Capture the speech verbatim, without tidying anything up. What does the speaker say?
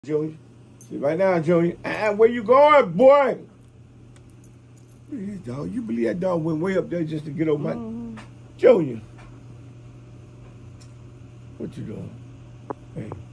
Junior. See, right now, Junior. Ah, where you going, boy? Look at this dog. You believe that dog went way up there just to get over my... Mm-hmm. Junior. What you doing? Hey.